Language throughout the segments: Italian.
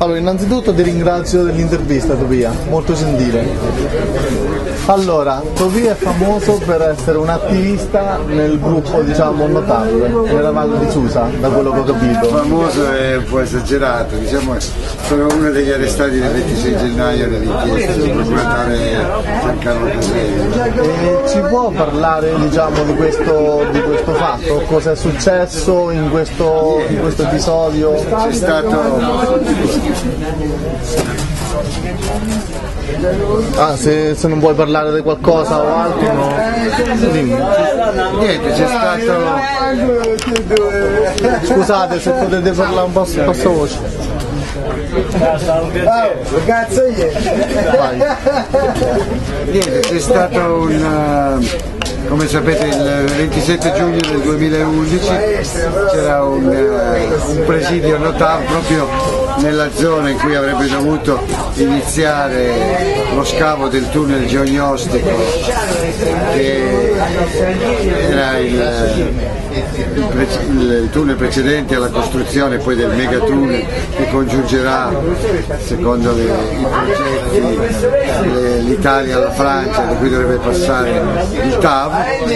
Allora, innanzitutto ti ringrazio dell'intervista, Tobia, molto gentile. Allora, Tobia è famoso per essere un attivista nel gruppo, diciamo, Notav, nella Valle di Susa, da quello che ho capito. Famoso è un po' esagerato, diciamo, sono uno degli arrestati del 26 gennaio dell'inchiesta del procuratore Giancarlo Caselli. Ci può parlare, diciamo, di questo fatto? Cosa è successo in questo episodio? C'è stato... Se non vuoi parlare di qualcosa o altro, no? Dimmi. Niente, c'è stato... Scusate se potete parlare un po' voce. Niente, c'è stato un... Come sapete il 27 giugno del 2011 c'era un presidio Notav proprio nella zona in cui avrebbe dovuto iniziare lo scavo del tunnel geognostico, che era il tunnel precedente alla costruzione poi del megatunnel che congiungerà, secondo i progetti, l'Italia alla Francia, da cui dovrebbe passare il TAV.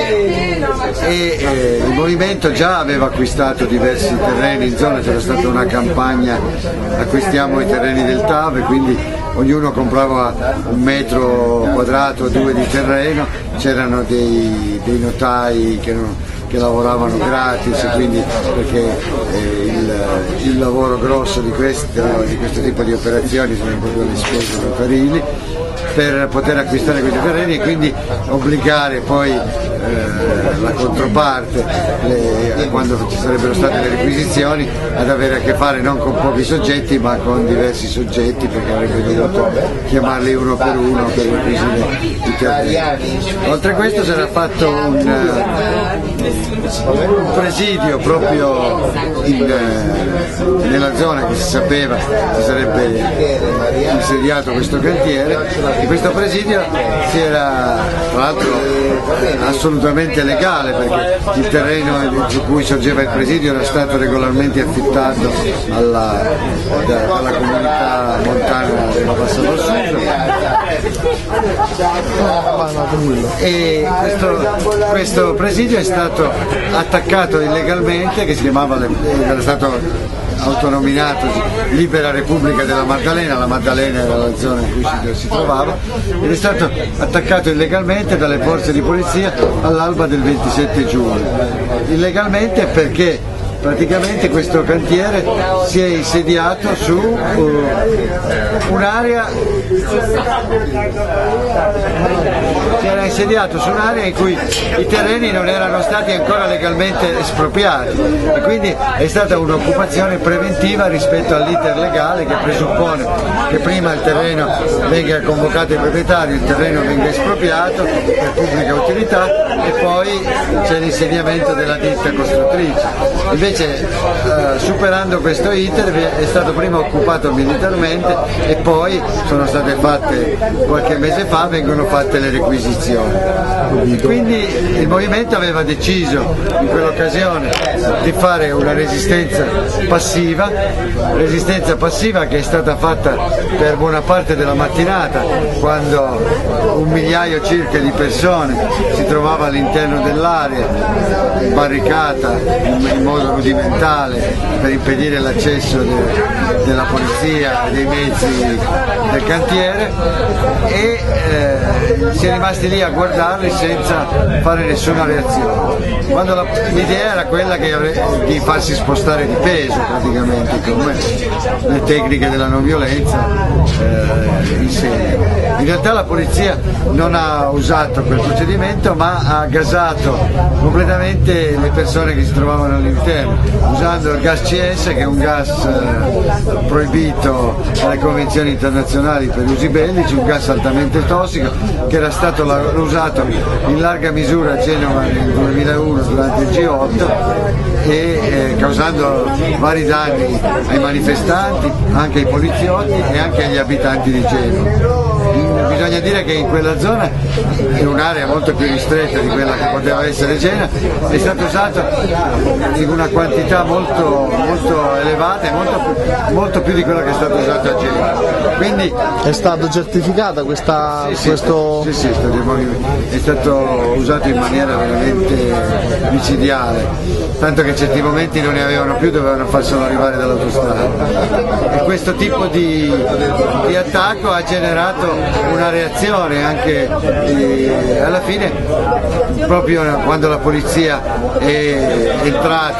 E il movimento già aveva acquistato diversi terreni in zona, c'era stata una campagna acquistiamo i terreni del TAV, e quindi ognuno comprava 1 metro quadrato o 2 di terreno, c'erano dei notai che lavoravano gratis, quindi perché il lavoro grosso di questo tipo di operazioni sono proprio le spese notarili per poter acquistare questi terreni e quindi obbligare poi la controparte, quando ci sarebbero state le requisizioni, ad avere a che fare non con pochi soggetti ma con diversi soggetti, perché avrebbe dovuto chiamarli uno per requisire i terreni. Oltre a questo si era fatto un presidio proprio nella zona che si sapeva si sarebbe insediato questo cantiere, e questo presidio si era tra l'altro assolutamente legale, perché il terreno su cui sorgeva il presidio era stato regolarmente affittato dalla comunità montana della Bassa del Sud, e questo presidio è stato attaccato illegalmente, che si chiamava, era stato autonominato Libera Repubblica della Maddalena, la Maddalena era la zona in cui si trovava, ed è stato attaccato illegalmente dalle forze di polizia all'alba del 27 giugno. Illegalmente perché praticamente questo cantiere si è insediato su un'area in cui i terreni non erano stati ancora legalmente espropriati, e quindi è stata un'occupazione preventiva rispetto all'iter legale, che presuppone che prima il terreno venga convocato ai proprietari, il terreno venga espropriato per pubblica utilità e poi c'è l'insediamento della ditta costruttrice. Invece superando questo iter è stato prima occupato militarmente e poi sono state fatte, qualche mese fa vengono fatte le requisizioni. Quindi il movimento aveva deciso in quell'occasione di fare una resistenza passiva che è stata fatta per buona parte della mattinata, quando 1 migliaio circa di persone si trovava all'interno dell'area barricata in modo rudimentale per impedire l'accesso della polizia e dei mezzi del cantiere, e si è rimasti lì a guardarli senza fare nessuna reazione. Quando l'idea era quella di farsi spostare di peso, praticamente, come le tecniche della non violenza insegnano. In realtà la polizia non ha usato quel procedimento, ma ha gasato completamente le persone che si trovavano all'interno, usando il gas CS, che è un gas proibito dalle convenzioni internazionali per usi bellici, un gas altamente tossico che era stato usato in larga misura a Genova nel 2001 durante il G8 e causando vari danni ai manifestanti, anche ai poliziotti e anche agli abitanti di Genova. bisogna dire che in quella zona, in un'area molto più ristretta di quella che poteva essere Gela, è stato usato in una quantità molto elevata e molto più di quella che è stata usata a Gela. Quindi è stato certificata questo? Sì, è stato usato in maniera veramente micidiale, tanto che certi momenti non ne avevano più, dovevano farselo arrivare dall'autostrada. E questo tipo di attacco ha generato una reazione anche alla fine, proprio quando la polizia è entrata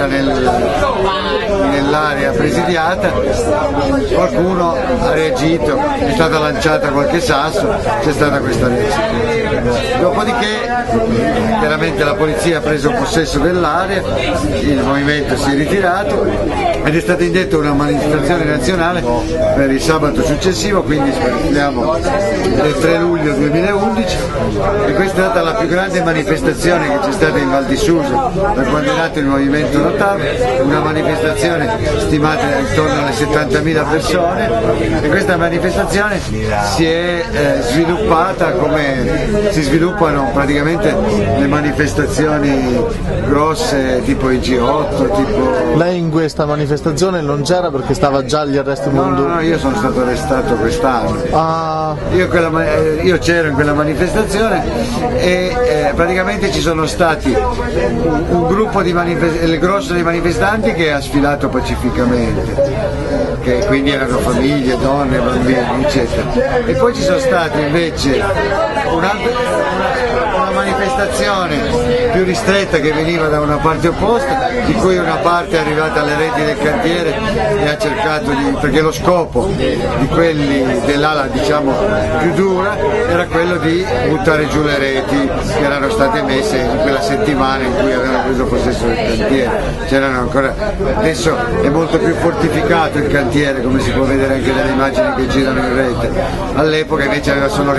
nell'area presidiata, qualcuno ha reagito, è stata lanciata qualche sasso, c'è stata questa reazione. Dopodiché chiaramente la polizia ha preso possesso dell'area, il movimento si è ritirato ed è stata indetta una manifestazione nazionale per il sabato successivo, quindi speriamo del 3 luglio 2011, e questa è stata la più grande manifestazione che c'è stata in Val di Susa da quando è nato il movimento Notav, una manifestazione stimata intorno alle 70.000 persone, e questa manifestazione si è sviluppata come si sviluppano praticamente le manifestazioni grosse tipo i G8, tipo... Lei in questa manifestazione non c'era perché stava già agli arresti No, io sono stato arrestato quest'anno. Io c'ero in quella manifestazione e praticamente ci sono stati un gruppo il grosso dei manifestanti che ha sfilato pacificamente, che quindi erano famiglie, donne, bambini, eccetera. E poi ci sono stati invece una manifestazione più ristretta che veniva da una parte opposta, di cui una parte è arrivata alle reti del cantiere e ha cercato perché lo scopo di quelli dell'ala diciamo più dura era quello di buttare giù le reti che erano state messe in quella settimana in cui avevano preso possesso del cantiere. C'erano ancora, adesso è molto più fortificato il cantiere, come si può vedere anche dalle immagini che girano in rete. All'epoca invece aveva solo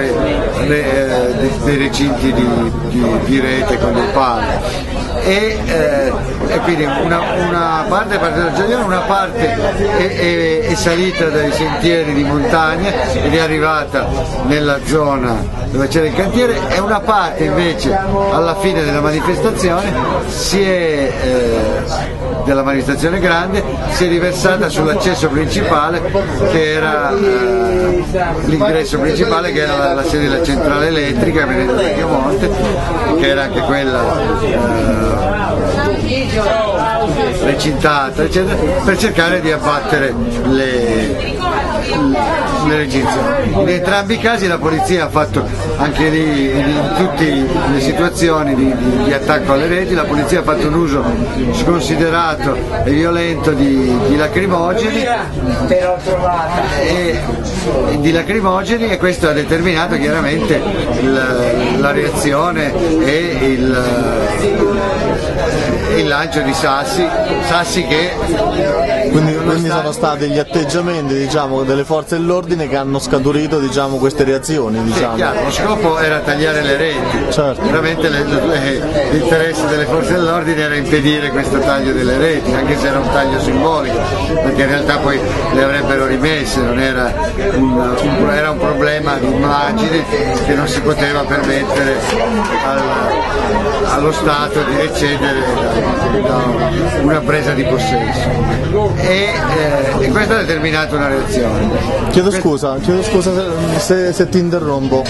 dei recinti di rete con dei pali. E quindi una parte è partita da Giuliano, una parte è salita dai sentieri di montagna ed è arrivata nella zona dove c'era il cantiere, e una parte invece alla fine della manifestazione della manifestazione grande si è riversata sull'accesso principale, che era l'ingresso principale, che era la sede della centrale elettrica venendo da Piemonte, che era anche quella recintata, eccetera, per cercare di abbattere le recinzioni. In entrambi i casi la polizia ha fatto, anche lì in tutte le situazioni di attacco alle reti, la polizia ha fatto un uso sconsiderato e violento di lacrimogeni e questo ha determinato chiaramente la reazione e il lancio di sassi che quindi sono stati gli atteggiamenti diciamo delle forze dell'ordine che hanno scaturito diciamo queste reazioni, diciamo. Sì, chiaro, lo scopo era tagliare le reti, certo. Veramente l'interesse delle forze dell'ordine era impedire questo taglio delle reti, anche se era un taglio simbolico, perché in realtà poi le avrebbero rimesse, non era era un problema di immagine che non si poteva permettere allo Stato di eccedere da una presa di possesso, e questo ha determinato una reazione. Chiedo scusa se ti interrompo.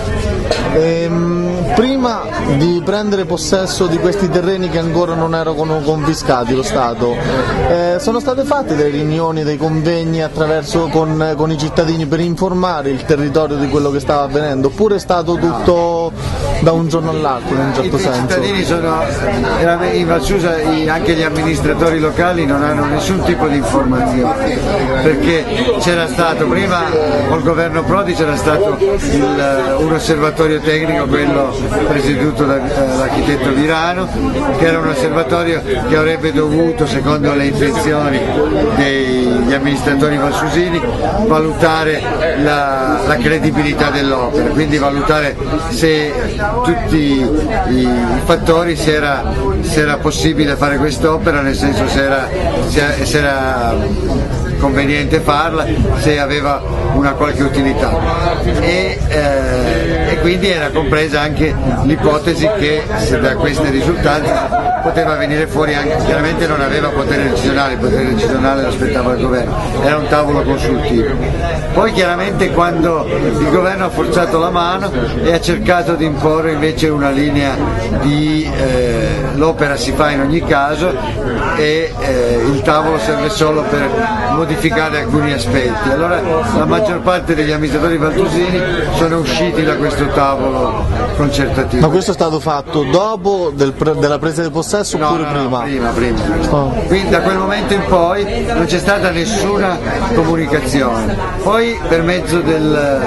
Prima di prendere possesso di questi terreni che ancora non erano confiscati lo Stato, sono state fatte delle riunioni, dei convegni con i cittadini per informare il territorio di quello che stava avvenendo, oppure è stato tutto da un giorno all'altro in un certo senso? I cittadini in Val Susa, anche gli amministratori locali non hanno nessun tipo di informazione, perché c'era stato prima col governo Prodi c'era stato un osservatorio tecnico, quello presieduto dall'architetto Virano, che era un osservatorio che avrebbe dovuto, secondo le intenzioni degli amministratori valsusini, valutare la credibilità dell'opera, quindi valutare se tutti i fattori, se era possibile fare quest'opera, nel senso se era conveniente farla, se aveva una qualche utilità e quindi era compresa anche l'ipotesi che se da queste risultanze poteva venire fuori anche, chiaramente non aveva potere decisionale, il potere decisionale lo aspettava il governo, era un tavolo consultivo. Poi chiaramente quando il governo ha forzato la mano e ha cercato di imporre invece una linea di l'opera si fa in ogni caso e il tavolo serve solo per modificare alcuni aspetti. Allora la maggior parte degli amministratori valtusini sono usciti da questo tavolo concertativo. Ma questo è stato fatto dopo della presa di possesso oppure prima? Prima. Oh. Quindi da quel momento in poi non c'è stata nessuna comunicazione. Poi per mezzo delle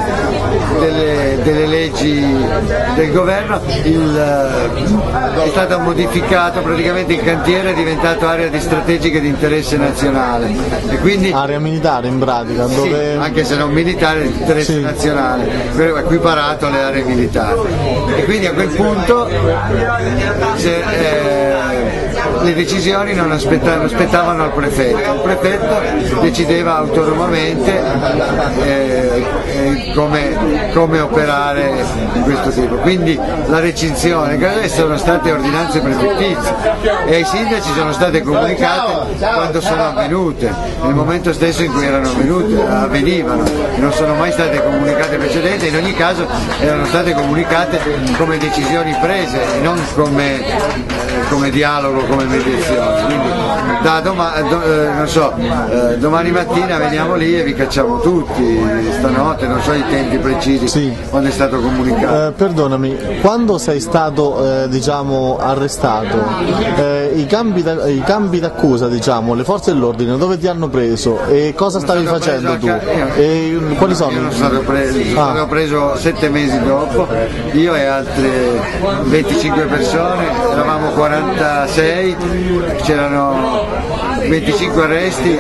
leggi del governo è stato modificato, praticamente il cantiere è diventato area di strategica di interesse nazionale e quindi area militare in pratica, dove... sì, anche se non militare, di interesse nazionale, equiparato alle aree militari. E quindi a quel punto le decisioni non aspettavano al prefetto. Il prefetto decideva autonomamente come operare in questo tipo. Quindi la recinzione, sono state ordinanze prefettizie e ai sindaci sono state comunicate quando sono avvenute, nel momento stesso in cui avvenivano, non sono mai state comunicate precedenti, in ogni caso erano state comunicate come decisioni prese e non come dialogo, come mediazione. Quindi domani mattina veniamo lì e vi cacciamo tutti, stanotte, non so i tempi precisi quando è stato comunicato. Perdonami, quando sei stato arrestato, i cambi d'accusa, le forze dell'ordine dove ti hanno preso e cosa stavi facendo tu? Quali sono? Io non sono stato preso 7 mesi dopo, io e altre 25 persone, eravamo 46, c'erano 25 arresti,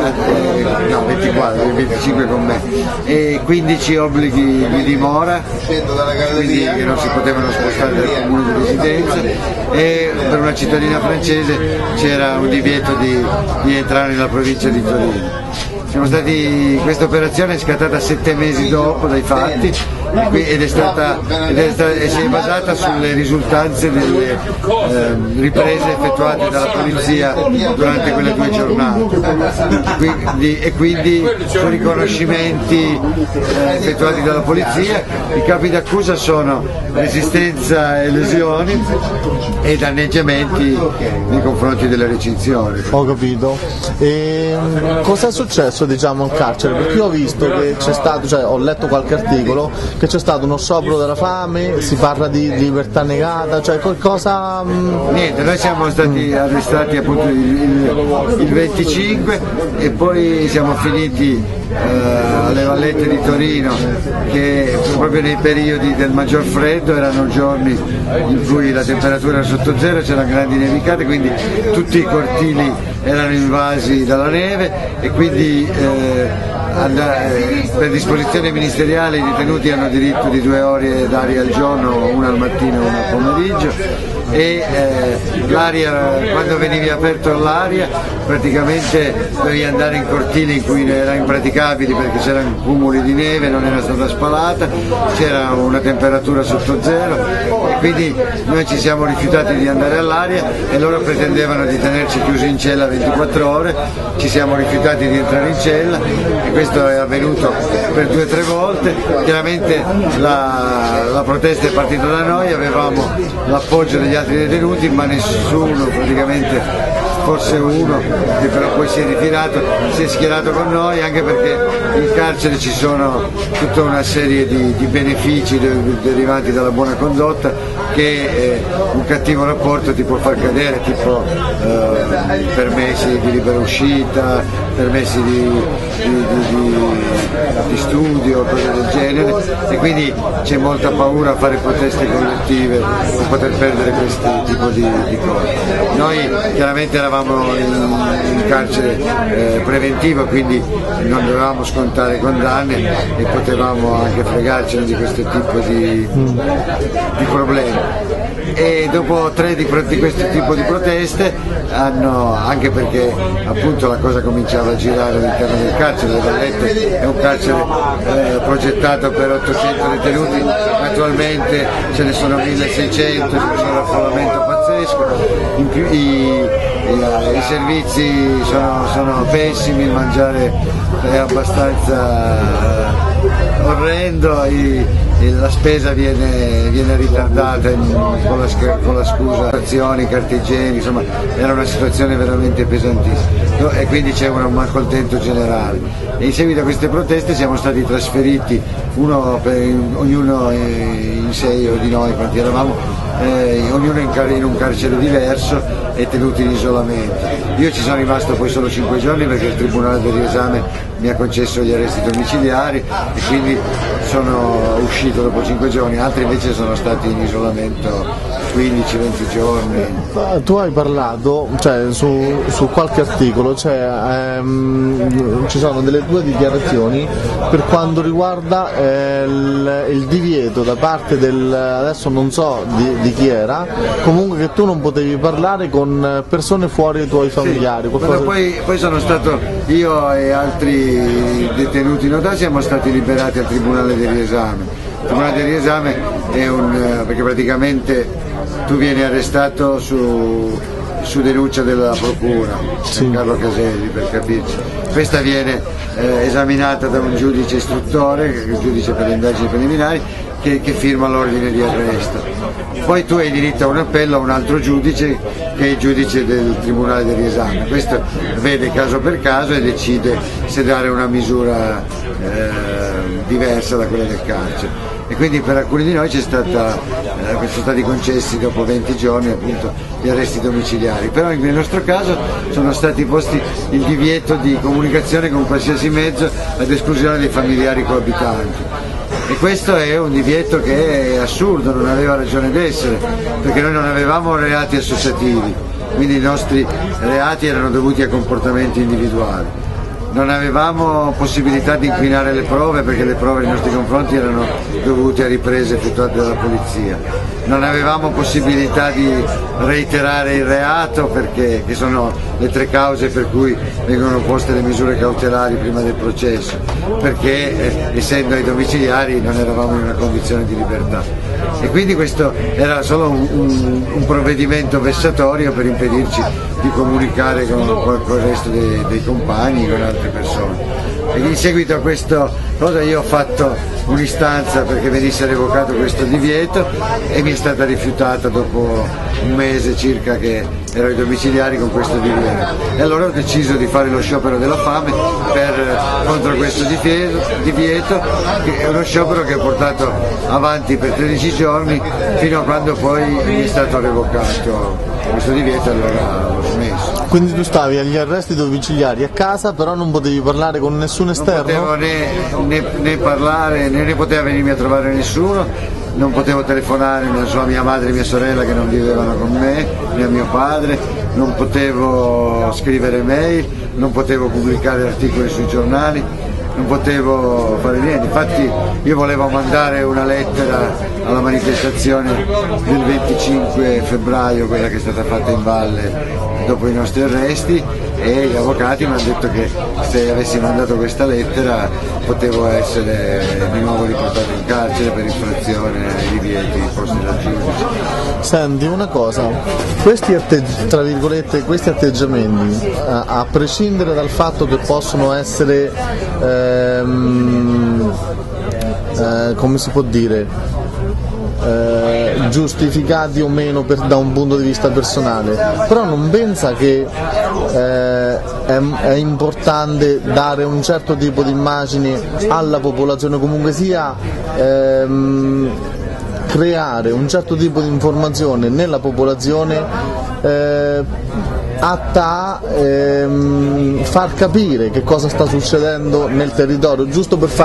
25 con me e 15 obblighi di dimora, quindi che non si potevano spostare dal comune di residenza, e per una cittadina francese c'era un divieto di entrare nella provincia di Torino. Questa operazione è scattata 7 mesi dopo dai fatti e si è basata sulle risultanze delle riprese effettuate dalla polizia durante quelle 2 giornate e quindi su riconoscimenti effettuati dalla polizia. I capi d'accusa sono resistenza e lesioni e danneggiamenti nei confronti delle recinzioni. Ho capito. E cosa è successo al carcere? Perché io ho visto che c'è stato, ho letto qualche articolo che c'è stato uno sciopero della fame, si parla di libertà negata, qualcosa... Niente, noi siamo stati arrestati appunto il 25 e poi siamo finiti alle Vallette di Torino, che proprio nei periodi del maggior freddo erano giorni in cui la temperatura era sotto zero, c'erano grandi nevicate, quindi tutti i cortili erano invasi dalla neve e quindi per disposizione ministeriale i detenuti hanno diritto di 2 ore d'aria al giorno, una al mattino e una al pomeriggio, e l'aria, quando venivi aperto l'aria praticamente dovevi andare in cortili in cui era impraticabili perché c'erano cumuli di neve, non era stata spalata, c'era una temperatura sotto zero e quindi noi ci siamo rifiutati di andare all'aria e loro pretendevano di tenerci chiusi in cella 24 ore, ci siamo rifiutati di entrare in cella e questo è avvenuto per 2 o 3 volte. Chiaramente la protesta è partita da noi, avevamo l'appoggio degli altri detenuti, ma nessuno, praticamente forse uno che però poi si è ritirato, si è schierato con noi, anche perché in carcere ci sono tutta una serie di benefici derivanti dalla buona condotta che un cattivo rapporto ti può far cadere, tipo permessi di libera uscita, permessi di studio, cose del genere, e quindi c'è molta paura a fare proteste collettive per poter perdere questo tipo di cose. Noi chiaramente eravamo in carcere preventivo, quindi non dovevamo scontare condanne e potevamo anche fregarcene di questo tipo di problemi. E dopo 3 di questo tipo di proteste anche perché appunto la cosa cominciava a girare all'interno del carcere, Le Vallette è un carcere progettato per 800 detenuti, attualmente ce ne sono 1600, c'è un affollamento pazzesco, i servizi sono pessimi, il mangiare è abbastanza orrendo, la spesa viene ritardata con la scusa azioni, cartigieni, insomma era una situazione veramente pesantissima, e quindi c'è un malcontento generale. E in seguito a queste proteste siamo stati trasferiti, ognuno in 6 di noi quanti eravamo, ognuno in un carcere diverso e tenuti in isolamento. Io ci sono rimasto poi solo 5 giorni perché il Tribunale del riesame mi ha concesso gli arresti domiciliari e quindi sono uscito dopo 5 giorni, altri invece sono stati in isolamento 15-20 giorni. Tu hai parlato, cioè, su qualche articolo, ci sono delle tue dichiarazioni per quanto riguarda il divieto da parte adesso non so di chi era, comunque che tu non potevi parlare con persone fuori dai tuoi familiari. Sì, poi sono stato io e altri detenuti notari, siamo stati liberati al Tribunale del riesame. Il Tribunale del riesame è perché praticamente tu vieni arrestato su denuncia della procura, sì. Carlo Caselli per capirci. Questa viene esaminata da un giudice istruttore, il giudice per le indagini preliminari, che firma l'ordine di arresto. Poi tu hai diritto a un appello a un altro giudice che è il giudice del Tribunale del riesame. Questo vede caso per caso e decide se dare una misura diversa da quella del carcere. E quindi per alcuni di noi sono stati concessi dopo 20 giorni appunto gli arresti domiciliari, però nel nostro caso sono stati posti il divieto di comunicazione con qualsiasi mezzo ad esclusione dei familiari coabitanti. E questo è un divieto che è assurdo, non aveva ragione d'essere, perché noi non avevamo reati associativi, quindi i nostri reati erano dovuti a comportamenti individuali. Non avevamo possibilità di inquinare le prove perché le prove nei nostri confronti erano dovute a riprese effettuate dalla polizia. Non avevamo possibilità di reiterare il reato perché che sono le 3 cause per cui vengono poste le misure cautelari prima del processo, perché essendo ai domiciliari non eravamo in una condizione di libertà. E quindi questo era solo un provvedimento vessatorio per impedirci di comunicare con il resto dei compagni, con altre persone. E in seguito a questa cosa io ho fatto un'istanza perché venisse revocato questo divieto e mi è stata rifiutata dopo un mese circa che ero ai domiciliari con questo divieto. E allora ho deciso di fare lo sciopero della fame contro questo divieto, che è uno sciopero che ho portato avanti per 13 giorni fino a quando poi mi è stato revocato questo divieto, allora l'ho smesso. Quindi tu stavi agli arresti domiciliari a casa, però non potevi parlare con nessun esterno? Non potevo né parlare, né poteva venirmi a trovare nessuno, non potevo telefonare né a mia madre e mia sorella che non vivevano con me, né a mio padre, non potevo scrivere mail, non potevo pubblicare articoli sui giornali, non potevo fare niente. Infatti io volevo mandare una lettera alla manifestazione del 25 febbraio, quella che è stata fatta in valle dopo i nostri arresti, e gli avvocati mi hanno detto che se avessi mandato questa lettera potevo essere di nuovo riportato in carcere per infrazione ai divieti posti dal giudice. Senti una cosa, tra virgolette, questi atteggiamenti, a prescindere dal fatto che possono essere come si può dire, giustificati o meno da un punto di vista personale, però non pensa che è importante dare un certo tipo di immagine alla popolazione, comunque sia creare un certo tipo di informazione nella popolazione atta a far capire che cosa sta succedendo nel territorio, giusto per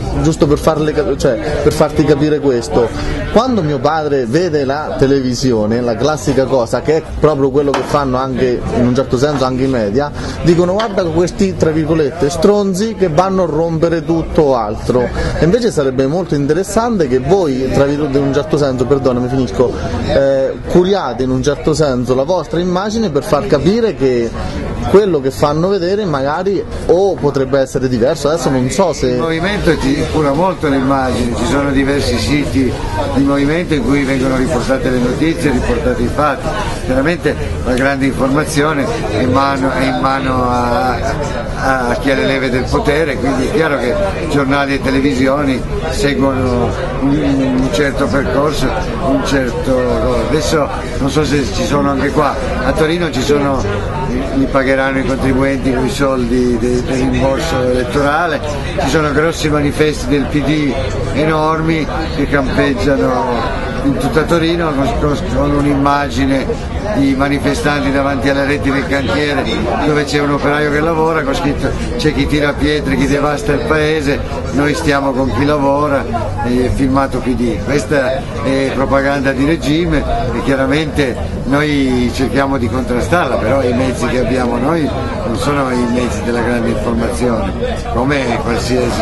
farti capire questo. Quando mio padre vede la televisione, la classica cosa, che è proprio quello che fanno anche in un certo senso anche i media, dicono guarda questi tra virgolette stronzi che vanno a rompere tutto o altro. E invece sarebbe molto interessante che voi, tra virgolette, in un certo senso, perdonami, finisco, curiate in un certo senso la vostra immagine per far capire che quello che fanno vedere magari o potrebbe essere diverso. Adesso non so se... Il movimento ti cura molto l'immagine, ci sono diversi siti di movimento in cui vengono riportate le notizie, riportati i fatti. Chiaramente la grande informazione è in mano a chi ha le leve del potere, quindi è chiaro che giornali e televisioni seguono un certo percorso, un certo... Adesso non so se ci sono anche qua, a Torino ci sono, li pagheranno i contribuenti con i soldi del rimborso elettorale, ci sono grossi manifesti del PD enormi che campeggiano in tutta Torino con un'immagine di manifestanti davanti alle reti del cantiere dove c'è un operaio che lavora con scritto c'è chi tira pietre, chi devasta il paese, noi stiamo con chi lavora, è filmato PD. Questa è propaganda di regime e chiaramente noi cerchiamo di contrastarla, però i mezzi che abbiamo noi non sono i mezzi della grande informazione, come qualsiasi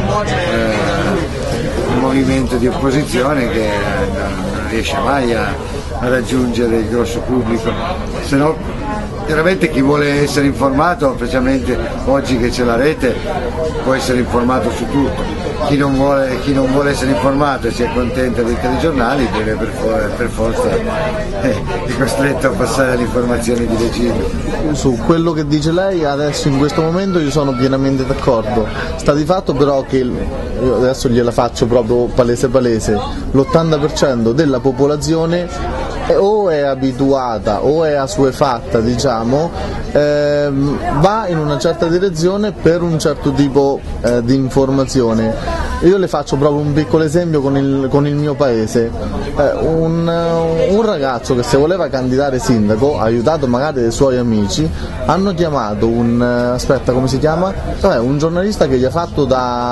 movimento di opposizione che non riesce mai a raggiungere il grosso pubblico, se no chiaramente chi vuole essere informato, specialmente oggi che c'è la rete, può essere informato su tutto. Chi non vuole essere informato e si accontenta dei telegiornali deve per forza è costretto a passare all'informazione di regime. Su quello che dice lei adesso in questo momento io sono pienamente d'accordo. Sta di fatto però che, io adesso gliela faccio proprio palese, l'80% della popolazione o è abituata o è assuefatta, diciamo, va in una certa direzione per un certo tipo di informazione. Io le faccio proprio un piccolo esempio con il mio paese. Un ragazzo che se voleva candidare sindaco, aiutato magari dai suoi amici, hanno chiamato come si chiama? Un giornalista che gli ha fatto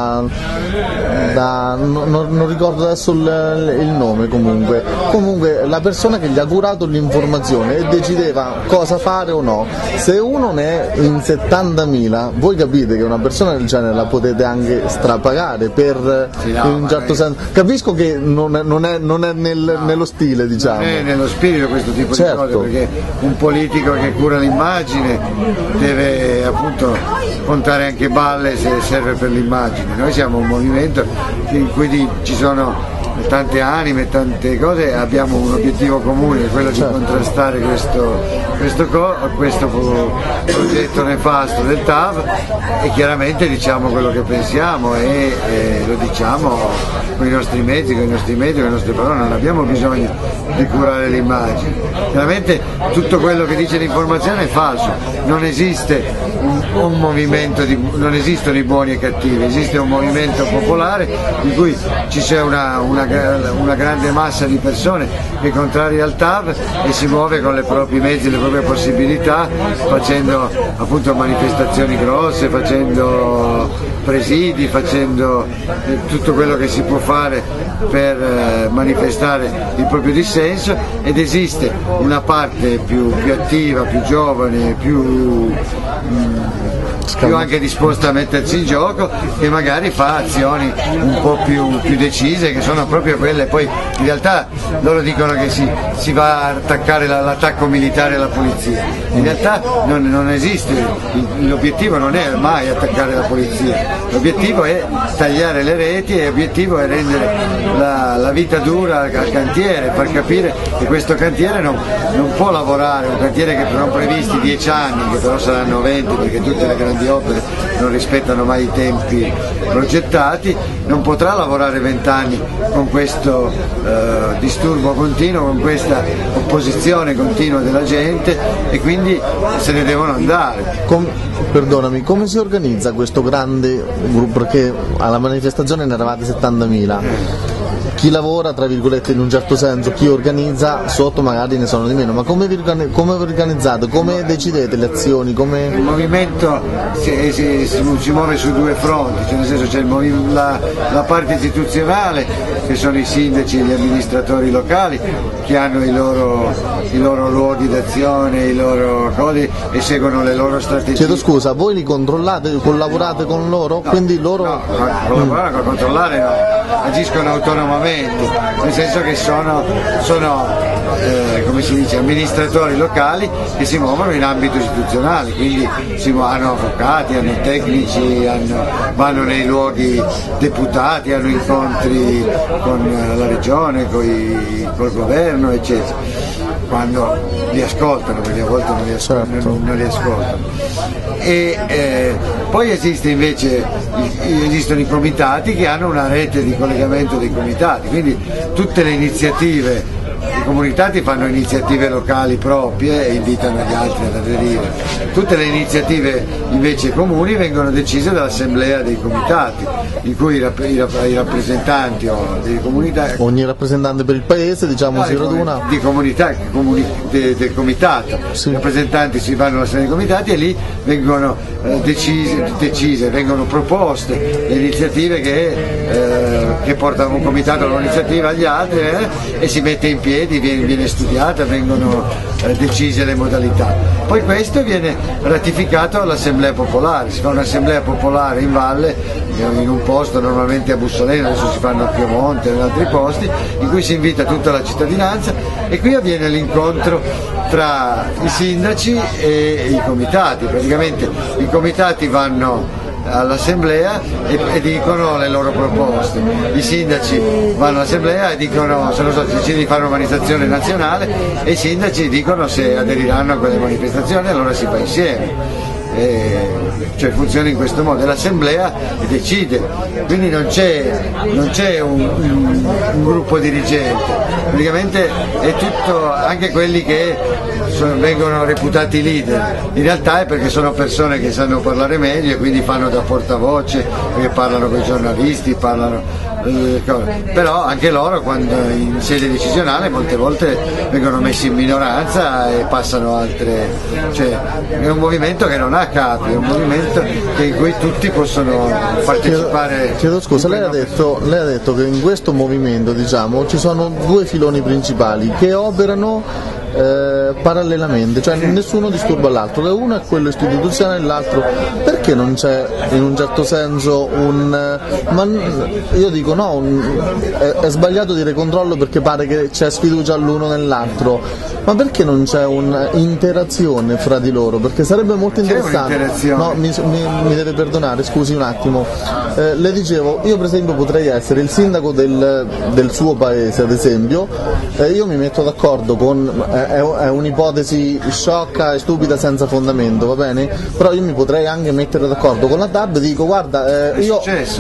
non ricordo adesso il nome, comunque la persona che gli ha curato l'informazione e decideva cosa fare o no. Se uno ne è in 70.000, voi capite che una persona del genere la potete anche strapagare per in un certo senso. Capisco che non è nello stile, diciamo. Non è nello spirito questo tipo certo. di cose, perché un politico che cura l'immagine deve appunto contare anche balle se serve per l'immagine. Noi siamo un movimento in cui ci sono tante anime, tante cose, abbiamo un obiettivo comune, quello di contrastare questo progetto nefasto del TAV e chiaramente diciamo quello che pensiamo e lo diciamo con i nostri mezzi, con i nostri media, con le nostre parole, non abbiamo bisogno di curare l'immagine. Chiaramente tutto quello che dice l'informazione è falso, non esiste un movimento, non esistono i buoni e i cattivi, esiste un movimento popolare in cui ci c'è una grande massa di persone che è contraria al TAV e si muove con i propri mezzi, le proprie possibilità, facendo appunto manifestazioni grosse, facendo presidi, facendo tutto quello che si può fare per manifestare il proprio dissenso, ed esiste una parte più attiva, più giovane, più anche disposta a mettersi in gioco, che magari fa azioni un po' più decise, che sono proprio quelle. Poi in realtà loro dicono che si va a attaccare l'attacco militare alla polizia, in realtà non esiste, l'obiettivo non è mai attaccare la polizia, l'obiettivo è tagliare le reti e l'obiettivo è rendere la vita dura al cantiere, far capire che questo cantiere non può lavorare, un cantiere che sono previsti 10 anni, che però saranno 20 perché tutte le grandi opere non rispettano mai i tempi progettati, non potrà lavorare 20 anni con questo disturbo continuo, con questa opposizione continua della gente, e quindi se ne devono andare. Perdonami, come si organizza questo grande gruppo? Perché alla manifestazione ne eravate 70.000. chi lavora, tra virgolette, in un certo senso, chi organizza, sotto magari ne sono di meno, ma come vi organizzate, come decidete le azioni? Il movimento si muove su due fronti, cioè nel senso c'è la parte istituzionale, che sono i sindaci e gli amministratori locali, che hanno i loro luoghi d'azione, i loro codi e seguono le loro strategie. Chiedo scusa, voi li controllate, collaborate con loro? No, quindi loro... no, collaborare, controllare no, agiscono autonomamente, nel senso che sono come si dice, amministratori locali che si muovono in ambito istituzionale, quindi hanno avvocati, hanno tecnici, vanno nei luoghi deputati, hanno incontri con la regione, col governo, eccetera, quando li ascoltano, perché a volte non li ascoltano. E poi esistono i comitati che hanno una rete di collegamento dei comitati, quindi tutte le iniziative, i comitati fanno iniziative locali proprie e invitano gli altri ad aderire. Tutte le iniziative invece comuni vengono decise dall'assemblea dei comitati, in cui i rappresentanti delle comunità, ogni rappresentante per il paese, diciamo, si raduna del comitato, sì. I rappresentanti si vanno all'assemblea dei comitati e lì vengono decise, vengono proposte le iniziative che portano un comitato all'iniziativa agli altri e si mette in piedi, viene studiata, vengono decise le modalità. Poi questo viene ratificato all'assemblea popolare, si fa un'assemblea popolare in valle, in un posto normalmente a Bussoleno, adesso si fanno a Piemonte e in altri posti, in cui si invita tutta la cittadinanza e qui avviene l'incontro tra i sindaci e i comitati. Praticamente i comitati vanno all'assemblea e dicono le loro proposte, i sindaci vanno all'assemblea e dicono, se non so, decidono di fare una manifestazione nazionale e i sindaci dicono se aderiranno a quelle manifestazioni, allora si fa insieme. Cioè funziona in questo modo, l'assemblea decide, quindi non c'è un gruppo dirigente, praticamente è tutto, anche quelli che vengono reputati leader, in realtà è perché sono persone che sanno parlare meglio e quindi fanno da portavoce, perché parlano con i giornalisti, però anche loro quando in sede decisionale molte volte vengono messi in minoranza e passano altre, cioè è un movimento che non ha capi, è un movimento in cui tutti possono partecipare. Chiedo scusa, lei ha detto che in questo movimento, diciamo, ci sono due filoni principali che operano parallelamente, cioè nessuno disturba l'altro, uno è quello istituzionale e l'altro, perché non c'è in un certo senso io dico no, è sbagliato dire controllo perché pare che c'è sfiducia l'uno nell'altro, ma perché non c'è un'interazione fra di loro? Perché sarebbe molto interessante. No, mi deve perdonare, scusi un attimo, le dicevo, io per esempio potrei essere il sindaco del suo paese, ad esempio, io mi metto d'accordo con è un'ipotesi sciocca e stupida senza fondamento, va bene? Però io mi potrei anche mettere d'accordo con la DAB e dico guarda, io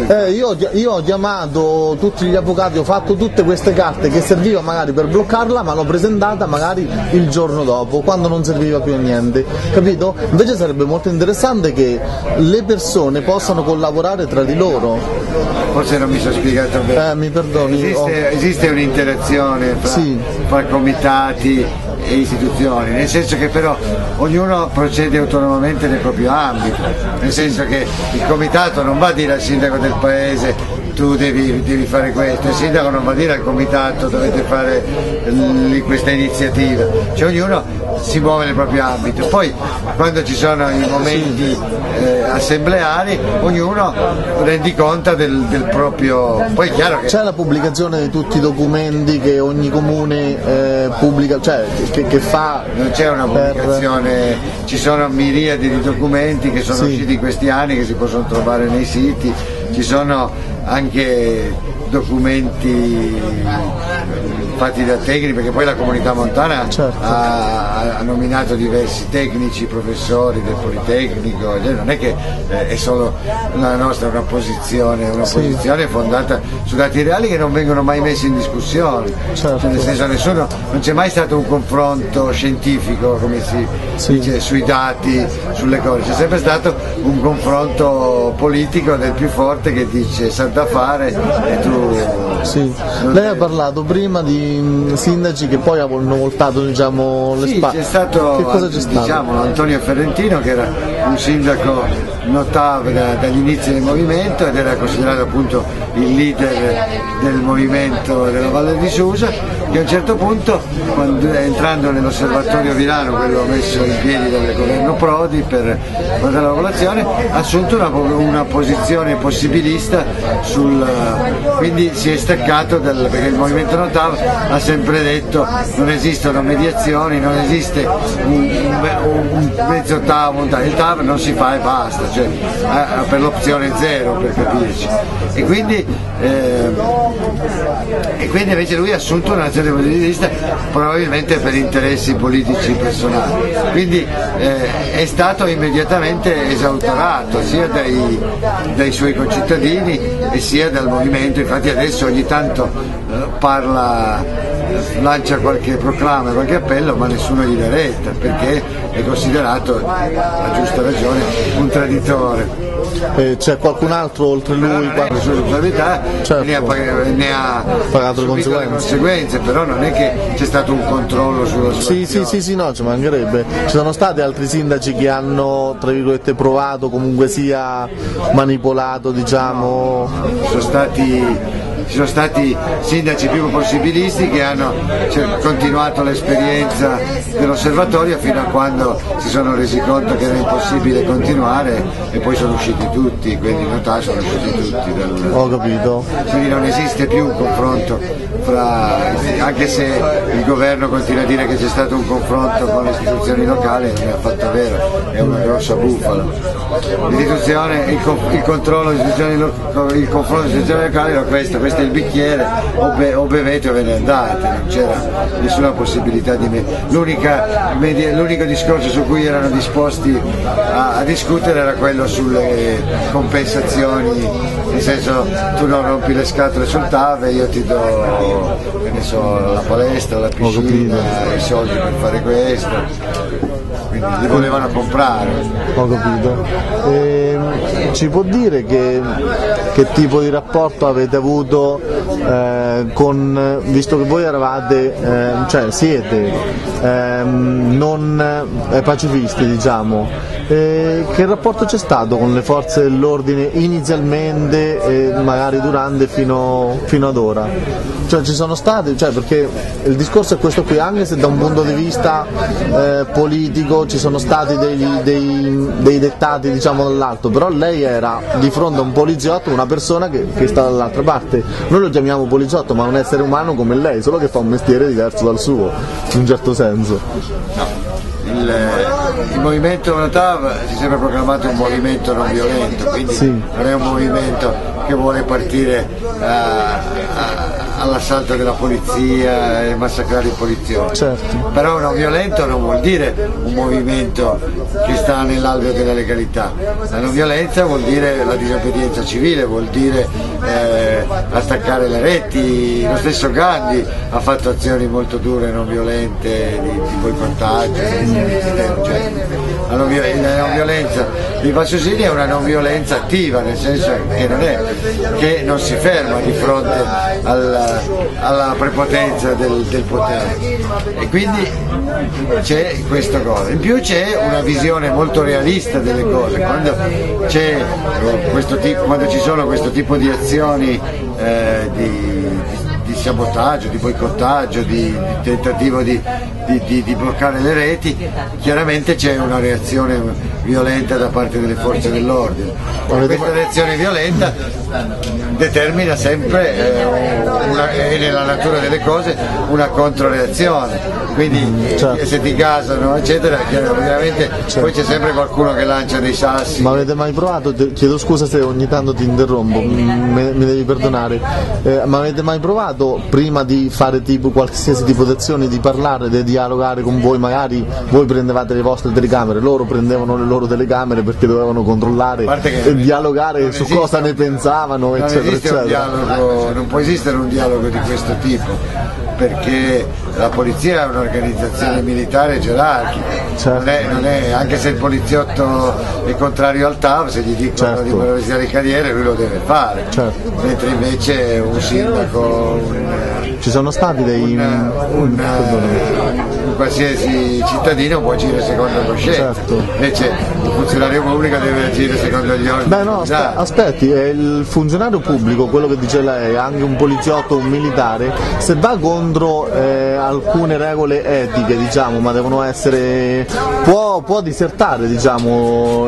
ho chiamato tutti gli avvocati, ho fatto tutte queste carte che serviva magari per bloccarla, ma l'ho presentata magari il giorno dopo, quando non serviva più a niente, capito? Invece sarebbe molto interessante che le persone possano collaborare tra di loro. Forse non mi sono spiegato bene. Mi perdoni. Esiste un'interazione fra comitati e istituzioni, nel senso che però ognuno procede autonomamente nel proprio ambito, nel senso che il comitato non va a dire al sindaco del paese tu devi fare questo, il sindaco non va a dire al comitato dovete fare questa iniziativa, cioè ognuno si muove nel proprio ambito, poi quando ci sono i momenti assembleari ognuno rendiconta del proprio, poi è chiaro che c'è la pubblicazione di tutti i documenti che ogni comune pubblica, cioè che fa. Non c'è una pubblicazione, ci sono miriadi di documenti che sono usciti in questi anni che si possono trovare nei siti, ci sono anche documenti fatti da tecnici, perché poi la comunità montana ha nominato diversi tecnici, professori del Politecnico, non è che è solo la nostra una posizione fondata su dati reali che non vengono mai messi in discussione, cioè, nel senso non c'è mai stato un confronto scientifico, come si dice, sui dati, sulle cose, c'è sempre stato un confronto politico del più forte che dice sa da fare e tu Sì. Lei ha parlato prima di sindaci che poi hanno voltato, diciamo, le spalle. C'è stato, che cosa c'è stato? Diciamo, Antonio Ferrentino, che era un sindaco notabile dagli inizi del movimento ed era considerato appunto il leader del movimento della Valle di Susa, che a un certo punto, entrando nell'osservatorio Vilano, quello messo in piedi dal governo Prodi per guardare la popolazione, ha assunto una posizione possibilista quindi si è staccato perché il movimento Notav ha sempre detto non esistono mediazioni, non esiste un mezzo TAV, il TAV non si fa e basta, cioè per l'opzione zero, per capirci, e quindi invece lui ha assunto una nazione positivista probabilmente per interessi politici personali, quindi è stato immediatamente esautorato sia dai suoi concittadini e sia dal movimento. Infatti adesso ogni tanto lancia qualche proclama, qualche appello, ma nessuno gli dà retta perché è considerato, a giusta ragione, un traditore. C'è qualcun altro oltre lui? La sua responsabilità, certo, ne ha pagato le conseguenze, però non è che c'è stato un controllo sulla sua azione. Sì, no, ci mancherebbe. Ci sono stati altri sindaci che hanno, tra virgolette, provato, comunque sia manipolato, diciamo? Ci sono stati sindaci più possibilisti che hanno continuato l'esperienza dell'osservatorio fino a quando si sono resi conto che era impossibile continuare e poi sono usciti tutti, quelli notari sono usciti tutti. Ho capito. Quindi non esiste più un confronto anche se il governo continua a dire che c'è stato un confronto con le istituzioni locali, non è affatto vero, è una grossa bufala. Il controllo delle il confronto delle istituzioni locali era questo è il bicchiere, o bevete o ve ne andate, non c'era nessuna possibilità di l'unico discorso su cui erano disposti a discutere era quello sulle compensazioni, nel senso tu non rompi le scatole sul TAV, io ti do, che ne so, la palestra, la piscina, i soldi per fare questo, quindi li volevano comprare. Ho capito. Ci può dire che tipo di rapporto avete avuto visto che voi eravate, siete non pacifisti, diciamo, che rapporto c'è stato con le forze dell'ordine inizialmente e magari durante fino ad ora? Cioè ci sono stati, perché il discorso è questo qui, anche se da un punto di vista politico ci sono stati dei dettati, diciamo, dall'alto, però lei era di fronte a un poliziotto, una persona che sta dall'altra parte. Noi lo chiamiamo poliziotto, ma è un essere umano come lei, solo che fa un mestiere diverso dal suo, in un certo senso. No. Il movimento Notav si è sempre proclamato un movimento non violento, quindi sì, non è un movimento che vuole partire all'assalto della polizia e massacrare i poliziotti. Certo. Però non violento non vuol dire un movimento che sta nell'alveo della legalità. La non violenza vuol dire la disobbedienza civile, vuol dire attaccare le reti. Lo stesso Gandhi ha fatto azioni molto dure non violente di boicottaggio. La non violenza di Pasolini è una non violenza attiva, nel senso che non si ferma di fronte alla prepotenza del potere, e quindi c'è questa cosa. In più c'è una visione molto realista delle cose. Quando ci sono questo tipo di azioni di sabotaggio, di boicottaggio, di tentativo di bloccare le reti, chiaramente c'è una reazione violenta da parte delle forze dell'ordine. Questa reazione violenta determina sempre, è nella natura delle cose, una controreazione. Quindi certo, se ti gasano eccetera, chiaramente certo, poi c'è sempre qualcuno che lancia dei sassi. Ma avete mai provato, chiedo scusa se ogni tanto ti interrompo, mi devi perdonare, ma avete mai provato, prima di fare qualsiasi tipo di azioni, di parlare, di dialogare con voi? Magari voi prendevate le vostre telecamere, loro prendevano le loro telecamere perché dovevano controllare e dialogare su cosa ne pensavano, eccetera, eccetera. Non può esistere un dialogo di questo tipo, perché la polizia è un'organizzazione militare gerarchica, Certo. Non è, anche se il poliziotto è contrario al TAV, se gli dicono Certo. di valorizzare il carriere lui lo deve fare, Certo. mentre invece un sindaco, Ci sono stati dei... un qualsiasi cittadino può agire secondo coscienza, Certo. invece il funzionario pubblico deve agire secondo gli ordini. Beh no, aspetti, è il funzionario pubblico, quello che dice lei, anche un poliziotto, un militare, se va contro alcune regole etiche, diciamo, ma devono essere... può disertare, diciamo,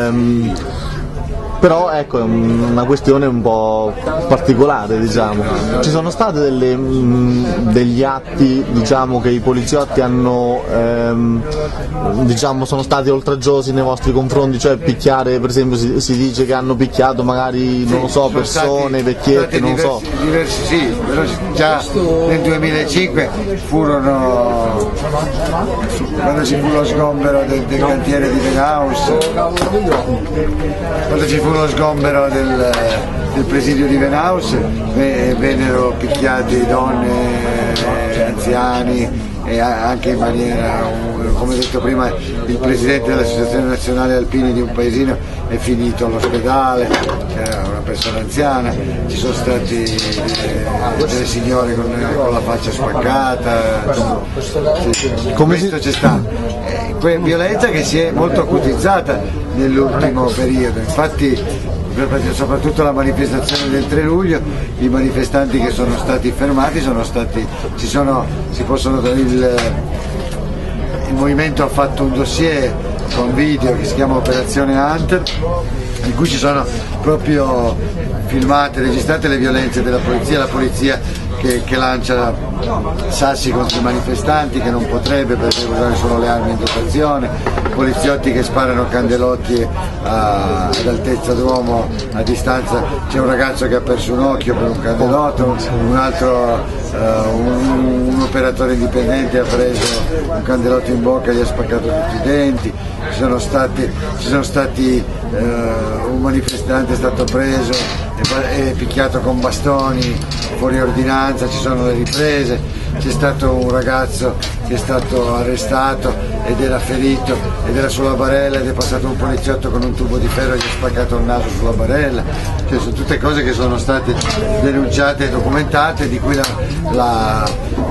però ecco, è una questione un po' particolare, diciamo. Ci sono stati degli atti, diciamo, che i poliziotti hanno, diciamo, sono stati oltraggiosi nei vostri confronti, cioè picchiare, per esempio si dice che hanno picchiato magari, non lo so, persone, vecchiette, non so. Diversi, sì, però già nel 2005 furono, quando ci fu lo sgombero del cantiere di Venaus, quando ci fu lo sgombero del presidio di Venaus, vennero picchiati donne, anziani, e anche in maniera, come detto prima, il presidente dell'Associazione Nazionale Alpini di un paesino è finito all'ospedale, era una persona anziana, ci sono stati delle signore con la faccia spaccata, questo c'è stato. Violenza che si è molto acutizzata nell'ultimo periodo, infatti soprattutto la manifestazione del 3 luglio, i manifestanti che sono stati fermati sono stati, il movimento ha fatto un dossier con video che si chiama Operazione Hunter, in cui ci sono proprio filmate, registrate le violenze della polizia, la polizia che lancia sassi contro i manifestanti, che non potrebbe perché usare solo le armi in dotazione, poliziotti che sparano candelotti ad altezza d'uomo a distanza, c'è un ragazzo che ha perso un occhio per un candelotto, un altro, un operatore indipendente ha preso un candelotto in bocca e gli ha spaccato tutti i denti, ci sono stati un manifestante è stato preso e picchiato con bastoni fuori ordinanza, ci sono le riprese, c'è stato un ragazzo che è stato arrestato ed era ferito ed era sulla barella ed è passato un poliziotto con un tubo di ferro e gli ha spaccato il naso sulla barella, cioè sono tutte cose che sono state denunciate e documentate, di cui la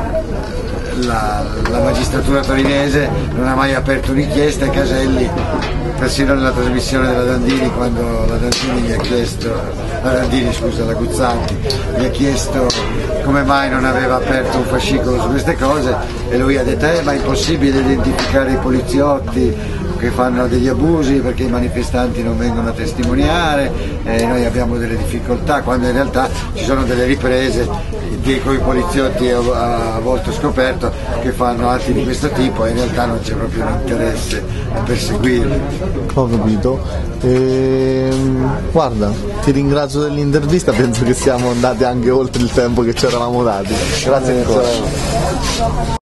magistratura torinese non ha mai aperto un'inchiesta, e Caselli, persino nella trasmissione della Dandini, quando la Dandini gli ha chiesto, la Guzzanti gli ha chiesto come mai non aveva aperto un fascicolo su queste cose, e lui ha detto ma è impossibile identificare i poliziotti che fanno degli abusi perché i manifestanti non vengono a testimoniare e noi abbiamo delle difficoltà, quando in realtà ci sono delle riprese di cui i poliziotti a volte ho scoperto che fanno atti di questo tipo e in realtà non c'è proprio un interesse a perseguirli. Ho capito. Guarda, ti ringrazio dell'intervista, penso che siamo andati anche oltre il tempo che ci eravamo dati. Grazie ancora.